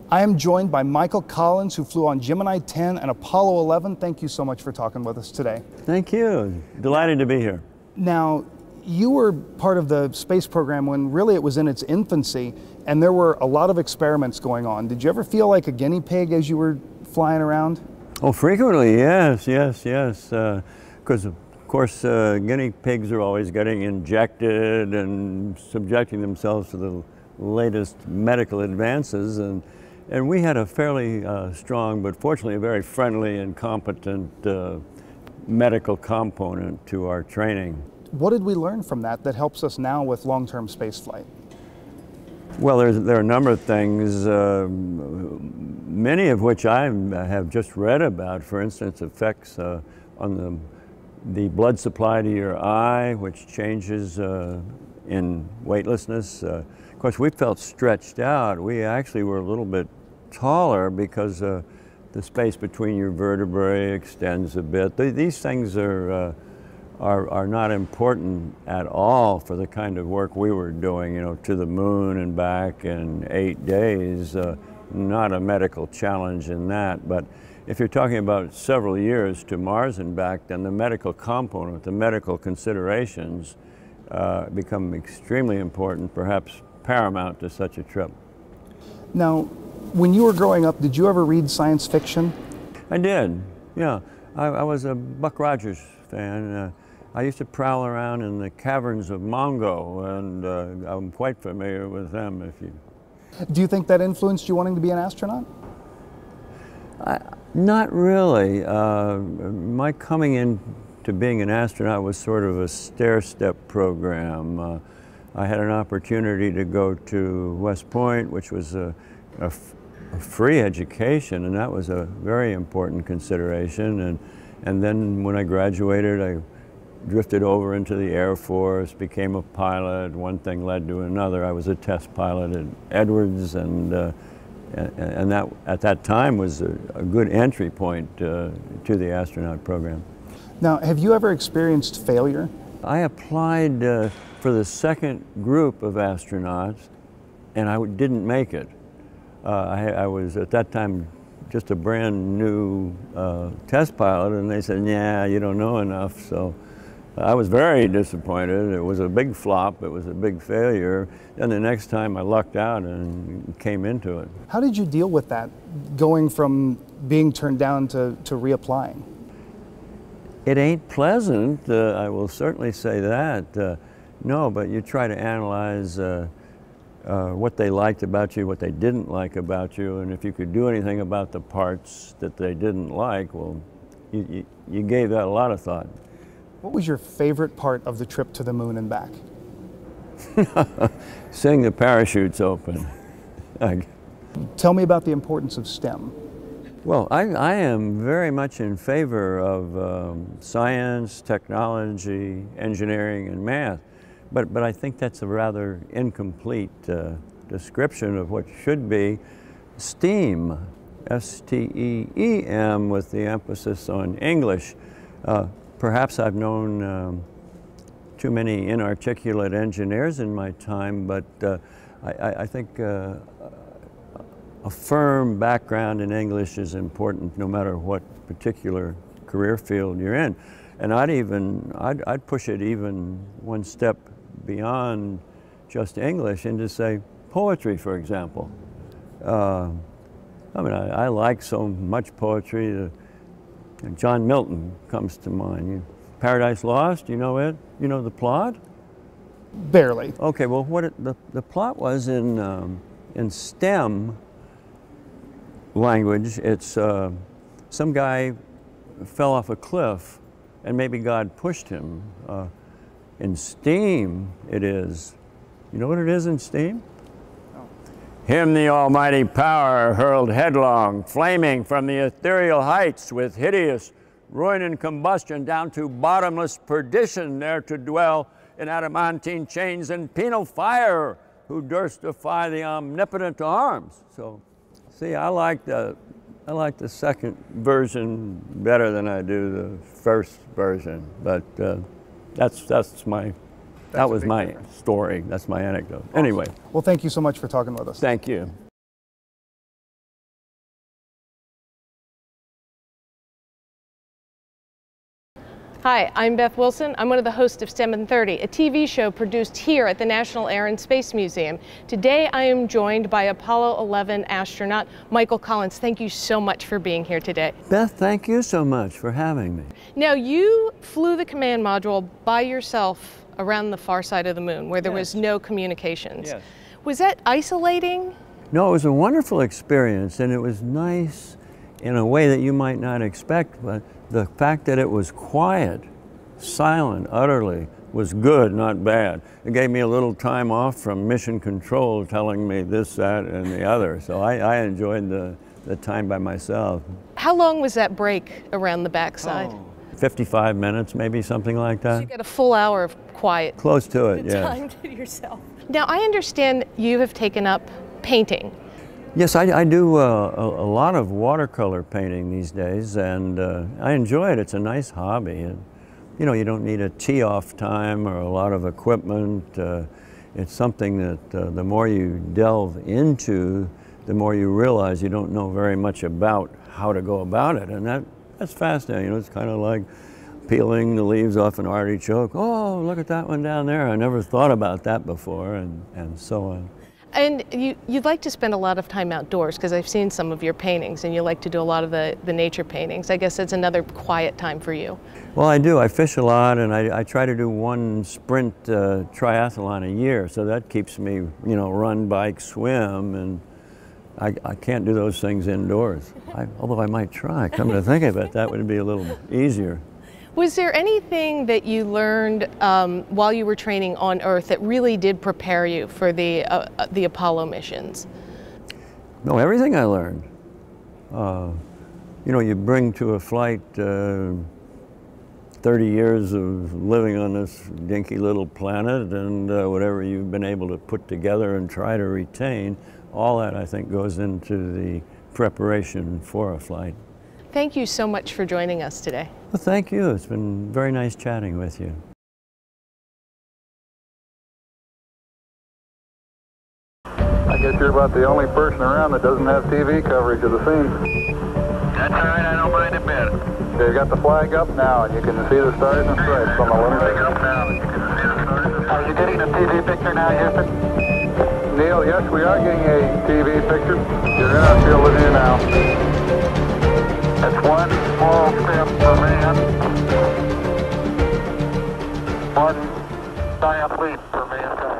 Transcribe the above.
I am joined by Michael Collins, who flew on Gemini 10 and Apollo 11. Thank you so much for talking with us today. Thank you. Delighted to be here. Now, you were part of the space program when really it was in its infancy, and there were a lot of experiments going on. Did you ever feel like a guinea pig as you were flying around? Oh, frequently, yes. Because of course, guinea pigs are always getting injected and subjecting themselves to the latest medical advances, and we had a fairly strong, but fortunately a very friendly and competent medical component to our training. What did we learn from that helps us now with long-term spaceflight? Well, there are a number of things, many of which I have just read about. For instance, effects on the blood supply to your eye, which changes in weightlessness. Of course, we felt stretched out. We actually were a little bit taller because the space between your vertebrae extends a bit. These things are not important at all for the kind of work we were doing, you know, to the moon and back in 8 days. Not a medical challenge in that, but if you're talking about several years to Mars and back, then the medical component, the medical considerations become extremely important, perhaps paramount to such a trip. Now, when you were growing up, did you ever read science fiction? I did, yeah. I was a Buck Rogers fan. I used to prowl around in the caverns of Mongo, and I'm quite familiar with them. Do you think that influenced you wanting to be an astronaut? Not really. My coming into being an astronaut was sort of a stair-step program. I had an opportunity to go to West Point, which was a free education, and that was a very important consideration. And then when I graduated, I drifted over into the Air Force, became a pilot. One thing led to another. I was a test pilot at Edwards, and that at that time was a good entry point to the astronaut program. Now, have you ever experienced failure? I applied for the second group of astronauts, and I didn't make it. I was at that time just a brand new test pilot, and they said, "Yeah, you don't know enough." So I was very disappointed. It was a big flop. It was a big failure. Then the next time I lucked out and came into it. How did you deal with that, going from being turned down to reapplying? It ain't pleasant, I will certainly say that. No, but you try to analyze what they liked about you, what they didn't like about you, and if you could do anything about the parts that they didn't like, well, you gave that a lot of thought. What was your favorite part of the trip to the moon and back? Seeing the parachutes open. Tell me about the importance of STEM. Well, I am very much in favor of science, technology, engineering, and math, but I think that's a rather incomplete description of what should be STEAM, S-T-E-E-M, with the emphasis on English. Perhaps I've known too many inarticulate engineers in my time, but I think a firm background in English is important no matter what particular career field you're in. And I'd push it even one step beyond just English into, say, poetry, for example. I mean, I like so much poetry. John Milton comes to mind. Paradise Lost, you know it? You know the plot? Barely. Okay, well, the plot was in STEM language. It's some guy fell off a cliff, and maybe God pushed him. In STEAM, it is. You know what it is in STEAM? Him the almighty power hurled headlong, flaming from the ethereal heights with hideous ruin and combustion down to bottomless perdition, there to dwell in adamantine chains and penal fire, who durst defy the omnipotent arms. So, see, I like the second version better than I do the first version, but that was my story. That's my anecdote. Awesome. Anyway. Well, thank you so much for talking with us. Thank you. Hi, I'm Beth Wilson. I'm one of the hosts of STEM in 30, a TV show produced here at the National Air and Space Museum. Today I am joined by Apollo 11 astronaut Michael Collins. Thank you so much for being here today. Beth, thank you so much for having me. Now, you flew the command module by yourself around the far side of the moon where there was no communications. Yes. Was that isolating? No, it was a wonderful experience, and it was nice in a way that you might not expect, but the fact that it was quiet, silent, utterly, was good, not bad. It gave me a little time off from mission control telling me this, that, and the other. So I enjoyed the time by myself. How long was that break around the backside? 55 minutes, maybe, something like that. So you got a full hour of quiet. Close to it, yeah. Time to yourself. Now, I understand you have taken up painting. Yes, I do a lot of watercolor painting these days, and I enjoy it. It's a nice hobby. And, you know, you don't need a tee-off time or a lot of equipment. It's something that the more you delve into, the more you realize you don't know very much about how to go about it, and that's fascinating. You know, it's kind of like peeling the leaves off an artichoke. Oh, look at that one down there. I never thought about that before, and so on. And you'd like to spend a lot of time outdoors, because I've seen some of your paintings, and you like to do a lot of the nature paintings. I guess that's another quiet time for you. Well, I do. I fish a lot, and I try to do one sprint triathlon a year, so that keeps me, you know, run, bike, swim, and I can't do those things indoors. Although I might try. Come to think of it, that would be a little easier. Was there anything that you learned while you were training on Earth that really did prepare you for the Apollo missions? No, everything I learned. You know, you bring to a flight 30 years of living on this dinky little planet, and whatever you've been able to put together and try to retain, all that I think goes into the preparation for a flight. Thank you so much for joining us today. Well, thank you. It's been very nice chatting with you. I guess you're about the only person around that doesn't have TV coverage of the scene. That's all right, I don't mind a bit. They've got the flag up now, and you can see the stars and stripes on the lunar Flag surface. up now, you can see the stars and stripes. Are you getting a TV picture now, Houston? Neil, yes, we are getting a TV picture. You're in our field of view now. That's one small step for man, one giant leap for mankind.